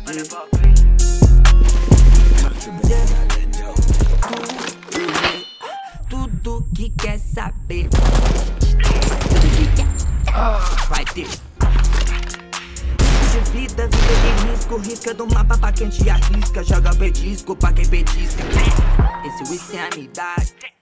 Tudo que quer saber vai ter. De vida, vida de risco, risca do mapa pra quem te arrisca, joga petisco pra quem petisca. Esse whisky é a minha idade.